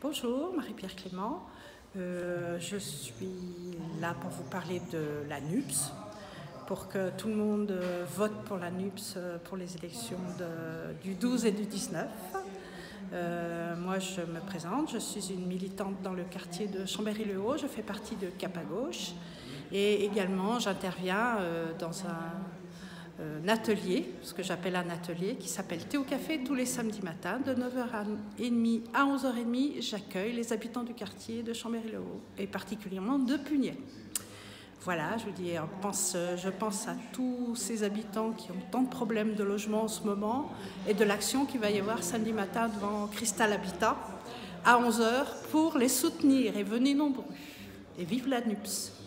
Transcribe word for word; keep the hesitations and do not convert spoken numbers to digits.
Bonjour, Marie-Pierre Clément. Euh, je suis là pour vous parler de la NUPS, pour que tout le monde vote pour la NUPS pour les élections de, du douze et du dix-neuf. Euh, moi, je me présente, je suis une militante dans le quartier de Chambéry-le-Haut, je fais partie de Cap à Gauche et également j'interviens euh, dans un, euh, un atelier, ce que j'appelle un atelier, qui s'appelle Thé au café tous les samedis matins de neuf heures trente à onze heures trente. J'accueille les habitants du quartier de Chambéry-le-Haut et particulièrement de Pugnay. Voilà, je vous dis, on pense, je pense à tous ces habitants qui ont tant de problèmes de logement en ce moment et de l'action qu'il va y avoir samedi matin devant Cristal Habitat à onze heures pour les soutenir et venez nombreux. Et vive la NUPS!